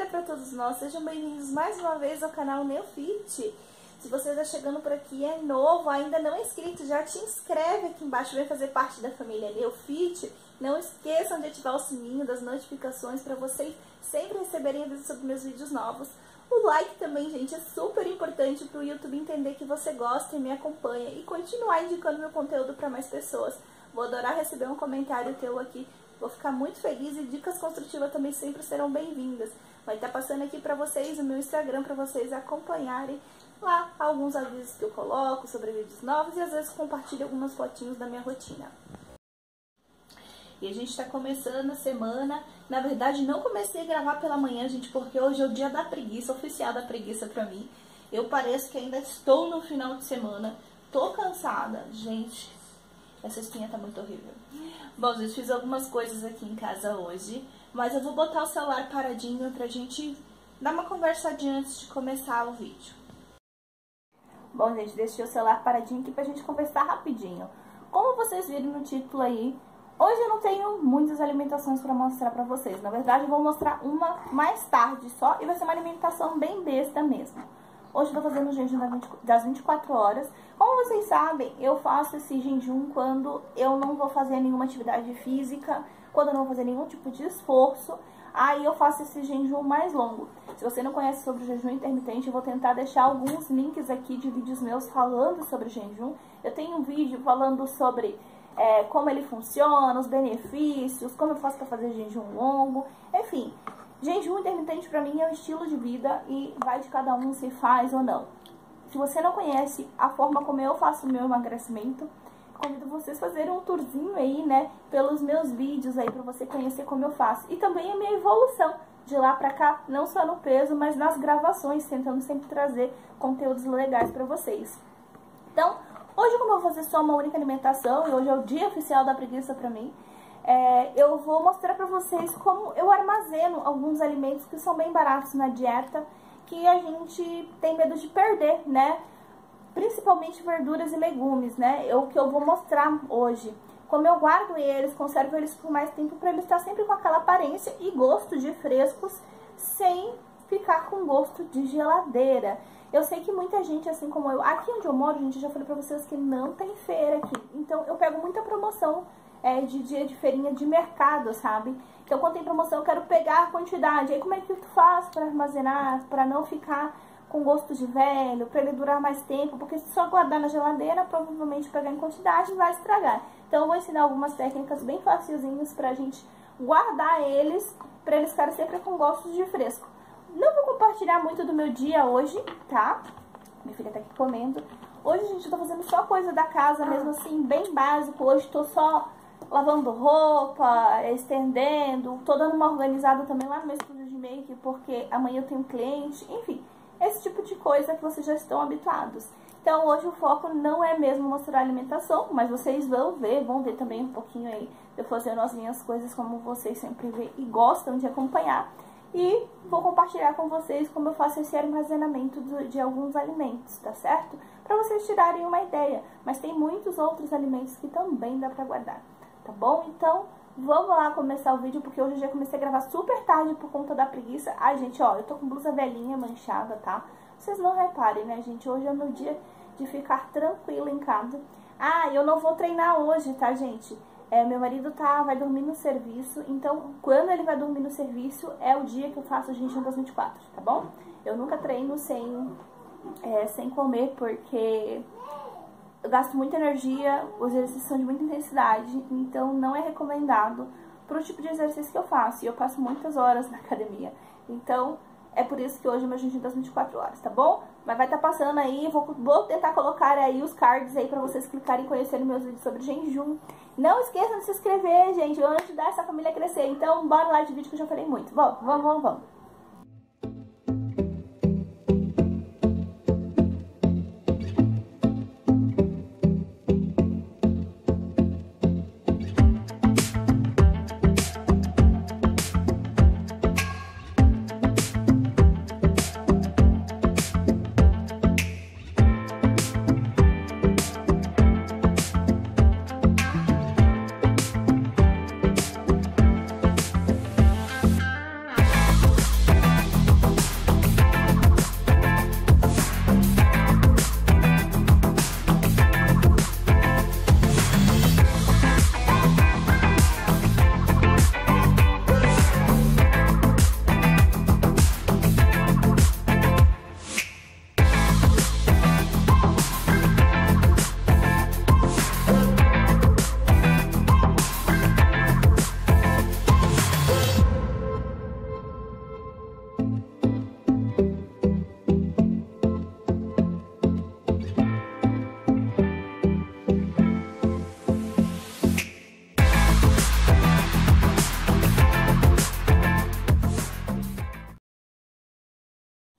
primeira para todos nós. Sejam bem-vindos mais uma vez ao canal Neofit. Se você está chegando por aqui, é novo, ainda não é inscrito, já te inscreve aqui embaixo, vem fazer parte da família Neofit. Não esqueçam de ativar o sininho das notificações para vocês sempre receberem avisos sobre meus vídeos novos. O like também, gente, é super importante para o YouTube entender que você gosta e me acompanha e continuar indicando meu conteúdo para mais pessoas. Vou adorar receber um comentário teu aqui, vou ficar muito feliz e dicas construtivas também sempre serão bem-vindas. Vai estar passando aqui para vocês o meu Instagram para vocês acompanharem lá alguns avisos que eu coloco sobre vídeos novos e às vezes compartilho algumas fotinhos da minha rotina. E a gente tá começando a semana, na verdade não comecei a gravar pela manhã, gente, porque hoje é o dia da preguiça, oficial da preguiça pra mim. Eu pareço que ainda estou no final de semana, tô cansada, gente, essa espinha tá muito horrível. Bom, gente, fiz algumas coisas aqui em casa hoje, mas eu vou botar o celular paradinho pra gente dar uma conversadinha antes de começar o vídeo. Bom, gente, deixei o celular paradinho aqui pra gente conversar rapidinho. Como vocês viram no título aí, hoje eu não tenho muitas alimentações para mostrar para vocês. Na verdade, eu vou mostrar uma mais tarde só e vai ser uma alimentação bem besta mesmo. Hoje eu tô fazendo o jejum das 24 horas. Como vocês sabem, eu faço esse jejum quando eu não vou fazer nenhuma atividade física, quando eu não vou fazer nenhum tipo de esforço. Aí eu faço esse jejum mais longo. Se você não conhece sobre o jejum intermitente, eu vou tentar deixar alguns links aqui de vídeos meus falando sobre o jejum. Eu tenho um vídeo falando sobre como ele funciona, os benefícios, como eu faço para fazer jejum longo, enfim. Jejum intermitente para mim é um estilo de vida e vai de cada um se faz ou não. Se você não conhece a forma como eu faço o meu emagrecimento, convido vocês a fazerem um tourzinho aí, né, pelos meus vídeos aí, para você conhecer como eu faço. E também a minha evolução de lá pra cá, não só no peso, mas nas gravações, tentando sempre trazer conteúdos legais para vocês. Então, hoje, como eu vou fazer só uma única alimentação, e hoje é o dia oficial da preguiça pra mim, eu vou mostrar pra vocês como eu armazeno alguns alimentos que são bem baratos na dieta, que a gente tem medo de perder, né? Principalmente verduras e legumes, né? É o que eu vou mostrar hoje. Como eu guardo eles, conservo eles por mais tempo para eles estar sempre com aquela aparência e gosto de frescos, sem ficar com gosto de geladeira. Eu sei que muita gente, assim como eu, aqui onde eu moro, gente, eu já falei pra vocês que não tem feira aqui. Então, eu pego muita promoção de dia de feirinha de mercado, sabe? Então, quando tem promoção, eu quero pegar a quantidade. Aí, como é que tu faz pra armazenar, pra não ficar com gosto de velho, pra ele durar mais tempo? Porque se só guardar na geladeira, provavelmente pegar em quantidade vai estragar. Então, eu vou ensinar algumas técnicas bem facilzinhas pra gente guardar eles, pra eles ficarem sempre com gosto de fresco. Não vou compartilhar muito do meu dia hoje, tá? Minha filha tá aqui comendo. Hoje, gente, eu tô fazendo só coisa da casa, mesmo assim, bem básico. Hoje tô só lavando roupa, estendendo. Tô dando uma organizada também lá no meu estúdio de make, porque amanhã eu tenho cliente. Enfim, esse tipo de coisa que vocês já estão habituados. Então, hoje o foco não é mesmo mostrar a alimentação, mas vocês vão ver também um pouquinho aí eu fazendo as minhas coisas como vocês sempre vê e gostam de acompanhar. E vou compartilhar com vocês como eu faço esse armazenamento de alguns alimentos, tá certo? Para vocês tirarem uma ideia. Mas tem muitos outros alimentos que também dá pra guardar, tá bom? Então, vamos lá começar o vídeo, porque hoje eu já comecei a gravar super tarde por conta da preguiça. Ai, gente, ó, eu tô com blusa velhinha, manchada, tá? Vocês não reparem, né, gente? Hoje é meu dia de ficar tranquila em casa. Ah, eu não vou treinar hoje, tá, gente? Meu marido vai dormir no serviço, então quando ele vai dormir no serviço é o dia que eu faço o jejum das 24, tá bom? Eu nunca treino sem comer, porque eu gasto muita energia, os exercícios são de muita intensidade, então não é recomendado pro tipo de exercício que eu faço, e eu passo muitas horas na academia, então é por isso que hoje é meu jejum das 24 horas, tá bom? Mas vai estar passando aí, vou tentar colocar aí os cards aí pra vocês clicarem e conhecerem meus vídeos sobre jejum. Não esqueçam de se inscrever, gente, vamos ajudar essa família a crescer. Então, bora lá de vídeo que eu já falei muito. Vamos.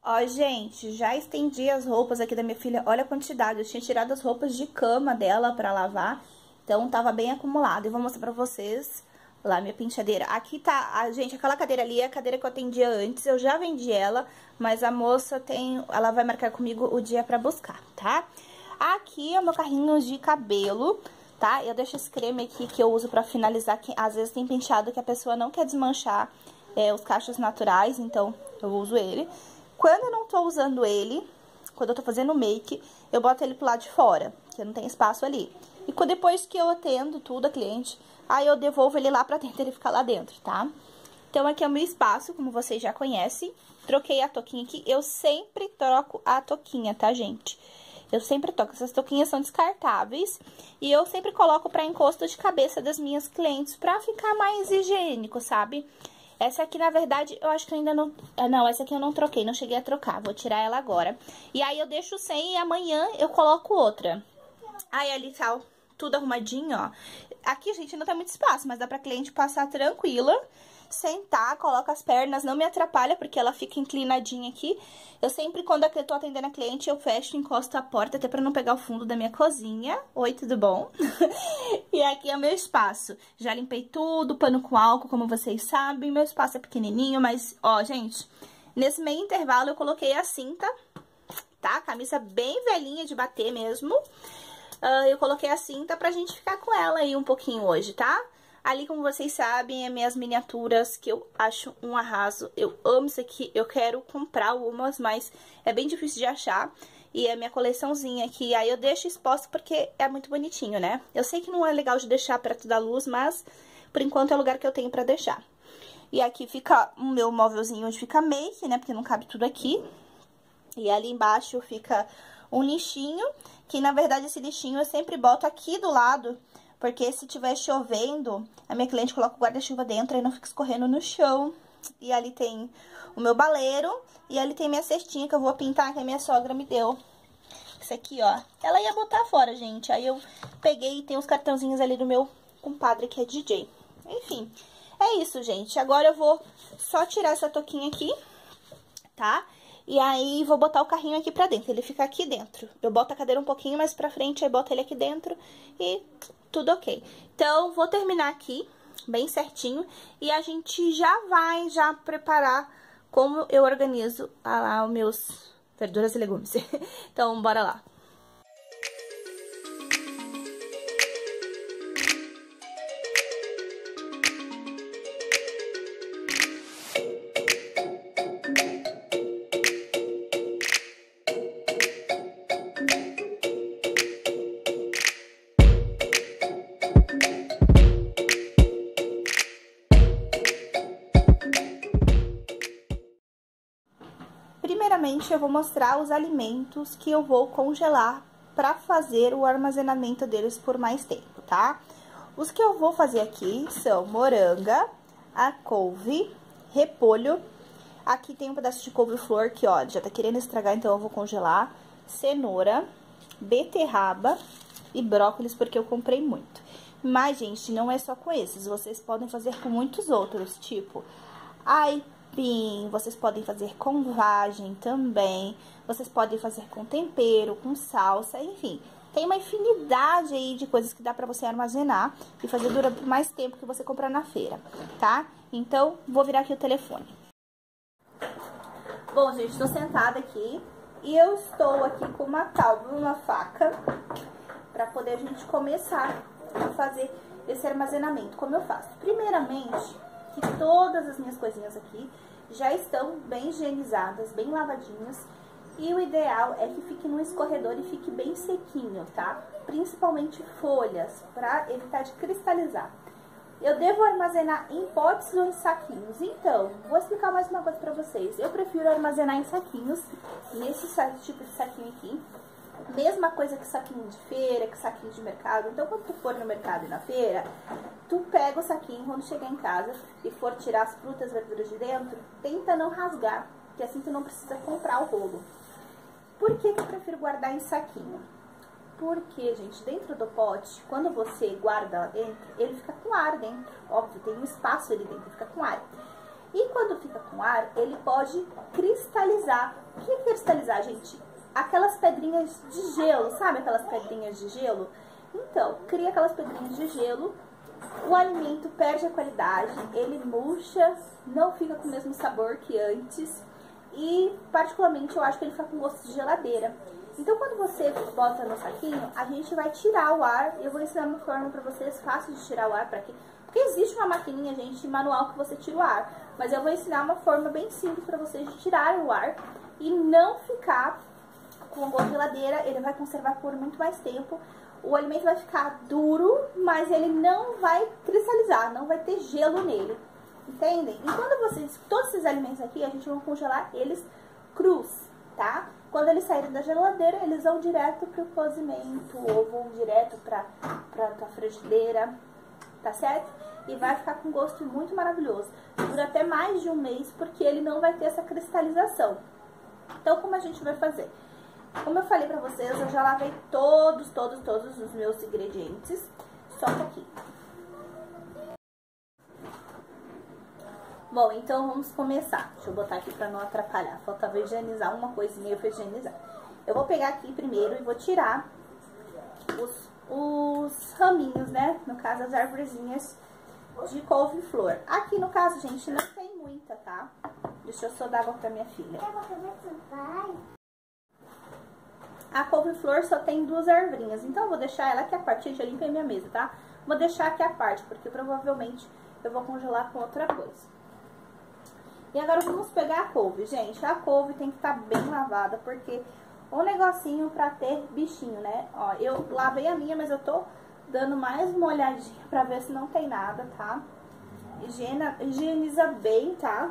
Ó, gente, já estendi as roupas aqui da minha filha. Olha a quantidade. Eu tinha tirado as roupas de cama dela pra lavar. Então, tava bem acumulado. Eu vou mostrar pra vocês lá minha penteadeira. Aqui tá, gente, aquela cadeira ali é a cadeira que eu atendia antes. Eu já vendi ela, mas a moça ela vai marcar comigo o dia pra buscar, tá? Aqui é o meu carrinho de cabelo, tá? Eu deixo esse creme aqui que eu uso pra finalizar. Que às vezes tem penteado que a pessoa não quer desmanchar os cachos naturais, então eu uso ele. Quando eu não tô usando ele, quando eu tô fazendo make, eu boto ele pro lado de fora, que não tem espaço ali. E depois que eu atendo tudo a cliente, aí eu devolvo ele lá pra dentro, ele fica lá dentro, tá? Então aqui é o meu espaço, como vocês já conhecem. Troquei a touquinha aqui, eu sempre troco a touquinha, tá, gente? Eu sempre troco, essas touquinhas são descartáveis. E eu sempre coloco pra encosto de cabeça das minhas clientes, pra ficar mais higiênico, sabe? Essa aqui, na verdade, eu acho que eu ainda não... Não, essa aqui eu não troquei, não cheguei a trocar. Vou tirar ela agora. E aí eu deixo sem e amanhã eu coloco outra. Aí ali tá tudo arrumadinho, ó. Aqui, gente, não tem muito espaço, mas dá pra cliente passar tranquila. Sentar, coloca as pernas, não me atrapalha, porque ela fica inclinadinha aqui. Eu sempre, quando eu tô atendendo a cliente, eu fecho e encosto a porta, até pra não pegar o fundo da minha cozinha. Oi, tudo bom? E aqui é o meu espaço. Já limpei tudo, pano com álcool, como vocês sabem. Meu espaço é pequenininho, mas, ó, gente, nesse meio intervalo eu coloquei a cinta, tá? Camisa bem velhinha de bater mesmo. Eu coloquei a cinta pra gente ficar com ela aí um pouquinho hoje, tá? Ali, como vocês sabem, é minhas miniaturas, que eu acho um arraso. Eu amo isso aqui, eu quero comprar umas, mas é bem difícil de achar. E é minha coleçãozinha aqui, aí eu deixo exposto porque é muito bonitinho, né? Eu sei que não é legal de deixar perto da luz, mas por enquanto é o lugar que eu tenho pra deixar. E aqui fica o meu móvelzinho onde fica make, né? Porque não cabe tudo aqui. E ali embaixo fica um lixinho, que na verdade esse lixinho eu sempre boto aqui do lado, porque se tiver chovendo, a minha cliente coloca o guarda-chuva dentro e não fica escorrendo no chão. E ali tem o meu baleiro, e ali tem minha cestinha que eu vou pintar, que a minha sogra me deu. Isso aqui, ó. Ela ia botar fora, gente. Aí eu peguei e tem uns cartãozinhos ali do meu compadre, que é DJ. Enfim, é isso, gente. Agora eu vou só tirar essa touquinha aqui, tá? E aí, vou botar o carrinho aqui pra dentro, ele fica aqui dentro. Eu boto a cadeira um pouquinho mais pra frente, aí boto ele aqui dentro e tudo ok. Então, vou terminar aqui, bem certinho, e a gente já vai preparar como eu organizo os meus verduras e legumes. Então, bora lá. Primeiramente, eu vou mostrar os alimentos que eu vou congelar para fazer o armazenamento deles por mais tempo, tá? Os que eu vou fazer aqui são moranga, a couve, repolho. Aqui tem um pedaço de couve-flor que, ó, já tá querendo estragar, então eu vou congelar. Cenoura, beterraba e brócolis, porque eu comprei muito. Mas, gente, não é só com esses, vocês podem fazer com muitos outros, tipo aipim, vocês podem fazer com vagem também, vocês podem fazer com tempero, com salsa, enfim. Tem uma infinidade aí de coisas que dá pra você armazenar e fazer durar por mais tempo que você comprar na feira, tá? Então, vou virar aqui o telefone. Bom, gente, estou sentada aqui e eu estou aqui com uma tábua, uma faca, pra poder a gente começar a fazer esse armazenamento. Como eu faço? Primeiramente, que todas as minhas coisinhas aqui já estão bem higienizadas, bem lavadinhas. E o ideal é que fique no escorredor e fique bem sequinho, tá? Principalmente folhas, pra evitar de cristalizar. Eu devo armazenar em potes ou em saquinhos. Então, vou explicar mais uma coisa pra vocês. Eu prefiro armazenar em saquinhos, nesse tipo de saquinho aqui. Mesma coisa que saquinho de feira, que saquinho de mercado. Então, quando tu for no mercado e na feira, tu pega o saquinho, quando chegar em casa e for tirar as frutas e verduras de dentro, tenta não rasgar, que assim tu não precisa comprar o rolo. Por que eu prefiro guardar em saquinho? Porque, gente, dentro do pote, quando você guarda lá dentro, ele fica com ar dentro. Óbvio, tem um espaço ali dentro, fica com ar. E quando fica com ar, ele pode cristalizar. O que é cristalizar, gente? Aquelas pedrinhas de gelo, sabe aquelas pedrinhas de gelo? Então, cria aquelas pedrinhas de gelo, o alimento perde a qualidade, ele murcha, não fica com o mesmo sabor que antes e, particularmente, eu acho que ele fica com gosto de geladeira. Então, quando você bota no saquinho, a gente vai tirar o ar. Eu vou ensinar uma forma pra vocês fácil de tirar o ar, porque existe uma maquininha, gente, manual que você tira o ar. Mas eu vou ensinar uma forma bem simples pra vocês de tirar o ar e não ficar com gosto de geladeira. Ele vai conservar por muito mais tempo. O alimento vai ficar duro, mas ele não vai cristalizar, não vai ter gelo nele. Entendem? E quando vocês, todos esses alimentos aqui, a gente vai congelar eles crus, tá? Quando eles saírem da geladeira, eles vão direto pro cozimento ou vão direto pra frigideira, tá certo? E vai ficar com gosto muito maravilhoso. Dura até mais de um mês, porque ele não vai ter essa cristalização. Então, como a gente vai fazer? Como eu falei pra vocês, eu já lavei todos os meus ingredientes. Só um pouquinho. Bom, então vamos começar. Deixa eu botar aqui pra não atrapalhar. Faltava higienizar uma coisinha pra higienizar. Eu vou pegar aqui primeiro e vou tirar os raminhos, né? No caso, as arvorezinhas de couve-flor. Aqui, no caso, gente, não tem muita, tá? Deixa eu só dar água pra minha filha. A couve-flor só tem 2 arvrinhas, então eu vou deixar ela aqui a parte. Gente, eu limpei minha mesa, tá? Vou deixar aqui a parte, porque provavelmente eu vou congelar com outra coisa. E agora vamos pegar a couve, gente. A couve tem que estar bem lavada, porque um negocinho pra ter bichinho, né? Ó, eu lavei a minha, mas eu tô dando mais uma olhadinha pra ver se não tem nada, tá? Higieniza bem, tá?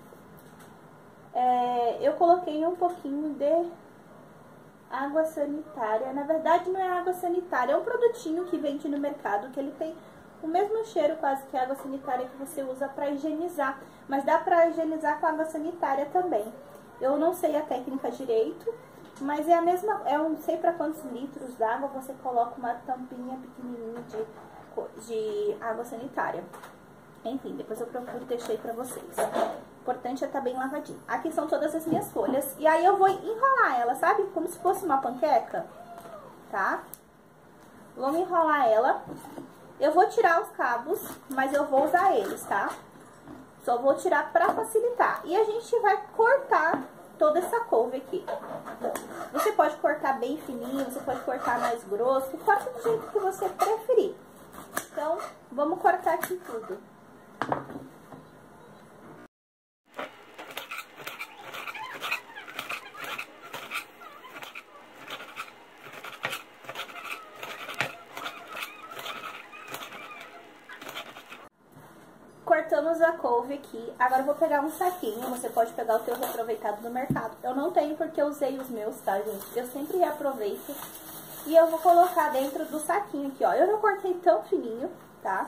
Eu coloquei um pouquinho de água sanitária. Na verdade, não é água sanitária, é um produtinho que vende no mercado, que ele tem o mesmo cheiro quase que a água sanitária que você usa para higienizar, mas dá para higienizar com água sanitária também. Eu não sei a técnica direito, mas é a mesma, não sei para quantos litros d'água você coloca uma tampinha pequenininha de água sanitária. Enfim, depois eu procuro e deixei para vocês. O importante é estar bem lavadinho. Aqui são todas as minhas folhas e aí eu vou enrolar ela, sabe? Como se fosse uma panqueca, tá? Vamos enrolar ela. Eu vou tirar os cabos, mas eu vou usar eles, tá? Só vou tirar pra facilitar. E a gente vai cortar toda essa couve aqui. Você pode cortar bem fininho, você pode cortar mais grosso. Corta do jeito que você preferir. Então, vamos cortar aqui tudo. Cortamos a couve aqui. Agora eu vou pegar um saquinho. Você pode pegar o teu reaproveitado no mercado. Eu não tenho porque eu usei os meus, tá, gente? Eu sempre reaproveito. E eu vou colocar dentro do saquinho aqui, ó. Eu não cortei tão fininho, tá?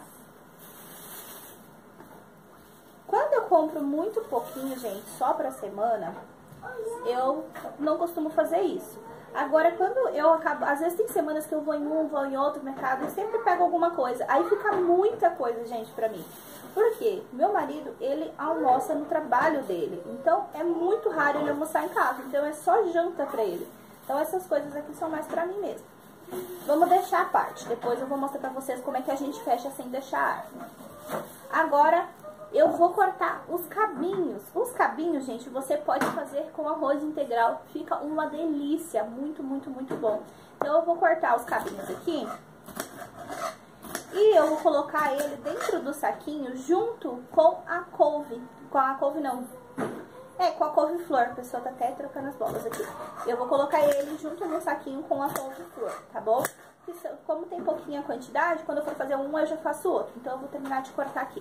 Quando eu compro muito pouquinho, gente, só pra semana, eu não costumo fazer isso. Agora, quando eu acabo... Às vezes tem semanas que eu vou em um, vou em outro mercado e sempre pego alguma coisa. Aí fica muita coisa, gente, pra mim. Por quê? Meu marido, ele almoça no trabalho dele. Então, é muito raro ele almoçar em casa. Então, é só janta pra ele. Então, essas coisas aqui são mais pra mim mesmo. Vamos deixar a parte. Depois eu vou mostrar pra vocês como é que a gente fecha sem deixar ar. Agora, eu vou cortar os cabinhos. Os cabinhos, gente, você pode fazer com arroz integral. Fica uma delícia. Muito, muito, muito bom. Então, eu vou cortar os cabinhos aqui. E eu vou colocar ele dentro do saquinho junto com a couve. Com a couve não. Com a couve-flor. A pessoa tá até trocando as bolas aqui. Eu vou colocar ele junto no saquinho com a couve-flor, tá bom? Como tem pouquinha quantidade, quando eu for fazer um, eu já faço outro. Então, eu vou terminar de cortar aqui.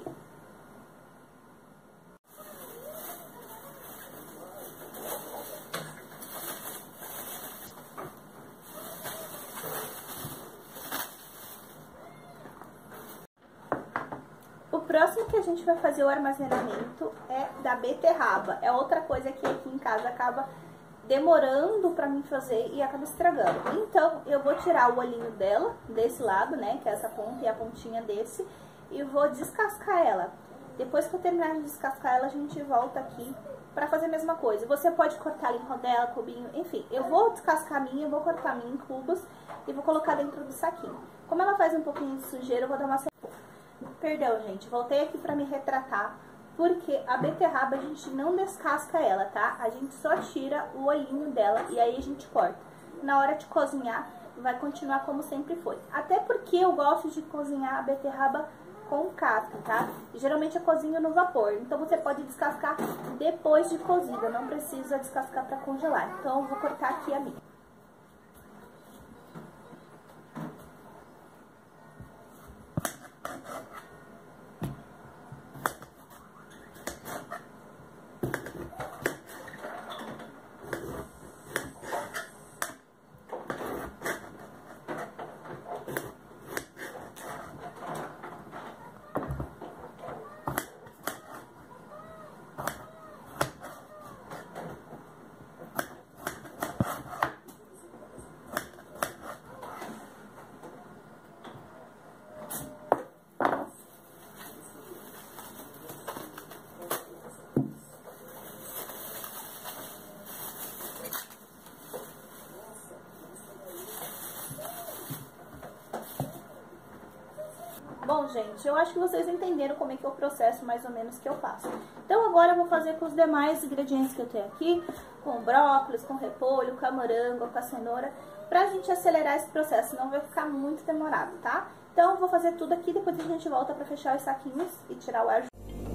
O próximo que a gente vai fazer o armazenamento é da beterraba. É outra coisa que aqui em casa acaba demorando pra mim fazer e acaba estragando. Então, eu vou tirar o olhinho dela, desse lado, né, que é essa ponta e a pontinha desse, e vou descascar ela. Depois que eu terminar de descascar ela, a gente volta aqui pra fazer a mesma coisa. Você pode cortar ela em rodela, cubinho, enfim. Eu vou descascar a minha, eu vou cortar a minha em cubos e vou colocar dentro do saquinho. Como ela faz um pouquinho de sujeira, eu vou dar uma... Perdão, gente, voltei aqui pra me retratar, porque a beterraba a gente não descasca ela, tá? A gente só tira o olhinho dela e aí a gente corta. Na hora de cozinhar, vai continuar como sempre foi. Até porque eu gosto de cozinhar a beterraba com casca, tá? E geralmente eu cozinho no vapor, então você pode descascar depois de cozida, não precisa descascar pra congelar. Então eu vou cortar aqui a minha. Bom, gente, eu acho que vocês entenderam como é que é o processo mais ou menos que eu faço. Então agora eu vou fazer com os demais ingredientes que eu tenho aqui, com brócolis, com repolho, com a morango, com a cenoura, pra gente acelerar esse processo, senão vai ficar muito demorado, tá? Então eu vou fazer tudo aqui, depois a gente volta pra fechar os saquinhos e tirar o ar.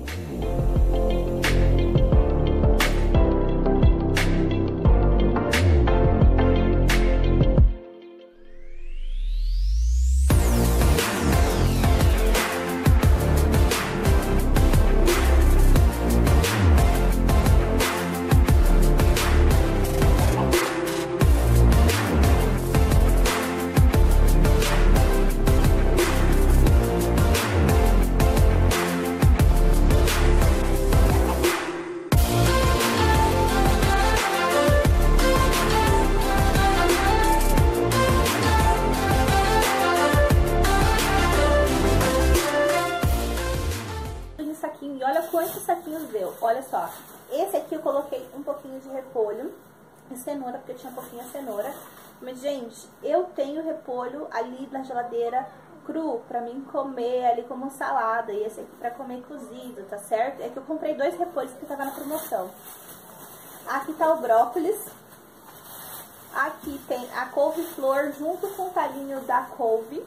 E olha quantos saquinhos deu. Olha só, esse aqui eu coloquei um pouquinho de repolho e cenoura, porque tinha um pouquinho de cenoura. Mas, gente, eu tenho repolho ali na geladeira cru pra mim comer ali como salada. E esse aqui pra comer cozido, tá certo? É que eu comprei 2 repolhos que tava na promoção. Aqui tá o brócolis. Aqui tem a couve-flor junto com o talinho da couve.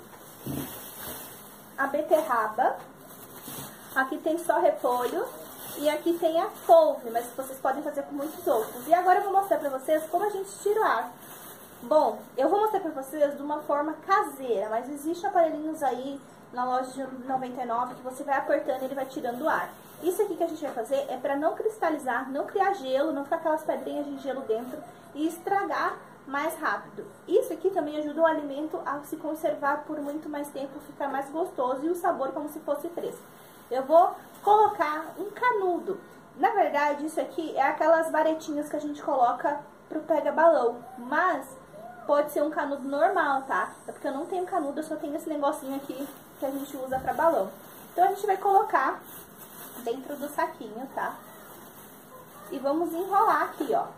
A beterraba. Aqui tem só repolho e aqui tem a couve, mas vocês podem fazer com muitos outros. E agora eu vou mostrar pra vocês como a gente tira o ar. Bom, eu vou mostrar pra vocês de uma forma caseira, mas existem aparelhinhos aí na loja de 99 que você vai apertando e ele vai tirando o ar. Isso aqui que a gente vai fazer é pra não cristalizar, não criar gelo, não ficar aquelas pedrinhas de gelo dentro e estragar mais rápido. Isso aqui também ajuda o alimento a se conservar por muito mais tempo, ficar mais gostoso e o sabor como se fosse fresco. Eu vou colocar um canudo. Na verdade, isso aqui é aquelas varetinhas que a gente coloca pro pega-balão. Mas pode ser um canudo normal, tá? É porque eu não tenho canudo, eu só tenho esse negocinho aqui que a gente usa pra balão. Então a gente vai colocar dentro do saquinho, tá? E vamos enrolar aqui, ó.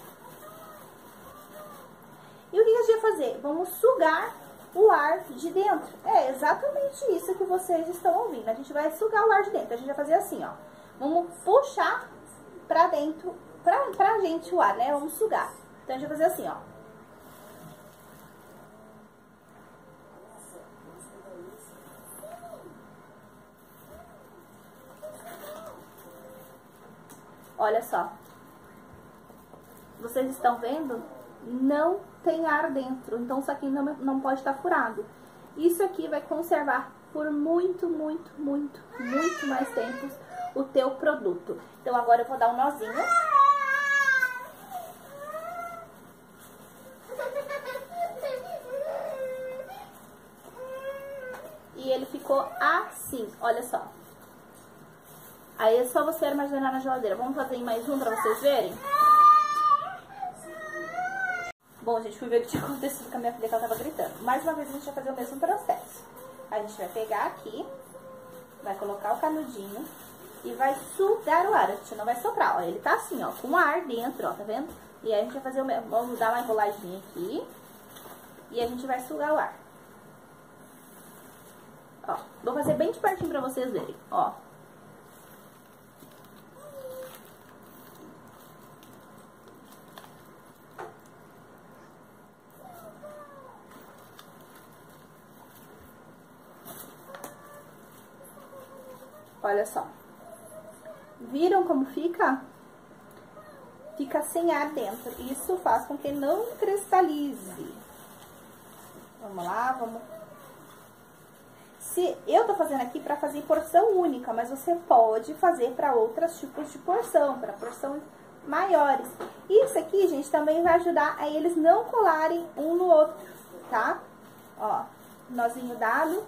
E o que a gente vai fazer? Vamos sugar o ar de dentro. É exatamente isso que vocês estão ouvindo. A gente vai sugar o ar de dentro. A gente vai fazer assim, ó. Vamos puxar pra dentro, pra gente o ar, né? Vamos sugar. Então a gente vai fazer assim, ó. Olha só. Vocês estão vendo? Não tem ar dentro, então o saquinho não pode estar furado. Isso aqui vai conservar por muito mais tempo o teu produto. Então agora eu vou dar um nozinho. E ele ficou assim, olha só. Aí é só você armazenar na geladeira. Vamos fazer mais um pra vocês verem? Bom, gente, fui ver o que tinha acontecido com a minha filha, que ela tava gritando. Mais uma vez a gente vai fazer o mesmo processo. A gente vai pegar aqui, vai colocar o canudinho e vai sugar o ar. A gente não vai soprar, ó. Ele tá assim, ó, com ar dentro, ó, tá vendo? E aí a gente vai fazer o mesmo. Vamos dar uma enroladinha aqui. E a gente vai sugar o ar. Ó, vou fazer bem de pertinho pra vocês verem, ó. Olha só. Viram como fica? Fica sem ar dentro. Isso faz com que não cristalize. Vamos lá, vamos... Eu tô fazendo aqui pra fazer porção única, mas você pode fazer pra outros tipos de porção, pra porções maiores. Isso aqui, gente, também vai ajudar a eles não colarem um no outro, tá? Ó, nozinho dado.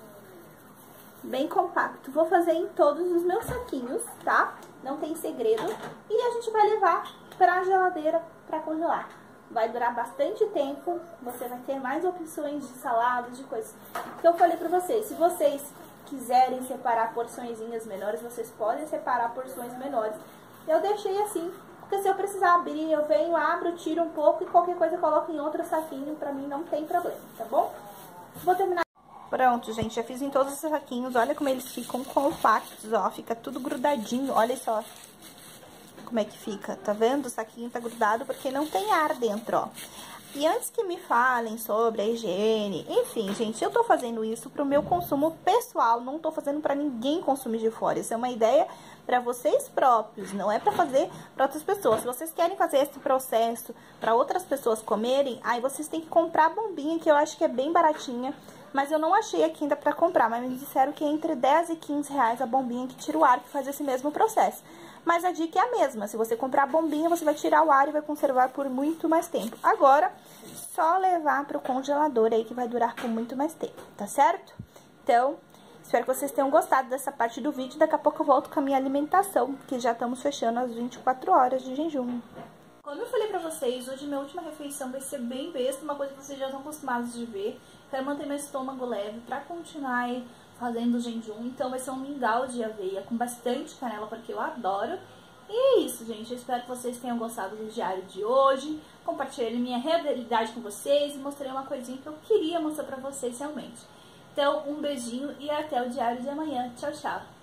Bem compacto. Vou fazer em todos os meus saquinhos, tá? Não tem segredo. E a gente vai levar pra geladeira pra congelar. Vai durar bastante tempo. Você vai ter mais opções de saladas, de coisas. Que eu falei pra vocês. Se vocês quiserem separar porçõezinhas menores, vocês podem separar porções menores. Eu deixei assim, porque se eu precisar abrir, eu venho, abro, tiro um pouco e qualquer coisa eu coloco em outro saquinho. Pra mim não tem problema, tá bom? Vou terminar. Pronto, gente, já fiz em todos os saquinhos. Olha como eles ficam compactos, ó. Fica tudo grudadinho, olha só como é que fica, tá vendo? O saquinho tá grudado porque não tem ar dentro, ó. E antes que me falem sobre a higiene, enfim, gente, eu tô fazendo isso pro meu consumo pessoal, não tô fazendo pra ninguém consumir de fora. Isso é uma ideia pra vocês próprios, não é pra fazer pra outras pessoas. Se vocês querem fazer esse processo pra outras pessoas comerem, aí vocês têm que comprar a bombinha, que eu acho que é bem baratinha. Mas eu não achei aqui ainda pra comprar, mas me disseram que é entre 10 e 15 reais a bombinha que tira o ar, que faz esse mesmo processo. Mas a dica é a mesma, se você comprar a bombinha, você vai tirar o ar e vai conservar por muito mais tempo. Agora, só levar pro congelador aí que vai durar por muito mais tempo, tá certo? Então, espero que vocês tenham gostado dessa parte do vídeo. Daqui a pouco eu volto com a minha alimentação, que já estamos fechando as 24 horas de jejum. Como eu falei pra vocês, hoje minha última refeição vai ser bem besta, uma coisa que vocês já estão acostumados de ver. Quero manter meu estômago leve pra continuar aí fazendo o jejum. Então vai ser um mingau de aveia com bastante canela, porque eu adoro. E é isso, gente. Eu espero que vocês tenham gostado do diário de hoje. Compartilhei minha realidade com vocês e mostrei uma coisinha que eu queria mostrar pra vocês realmente. Então, um beijinho e até o diário de amanhã. Tchau, tchau!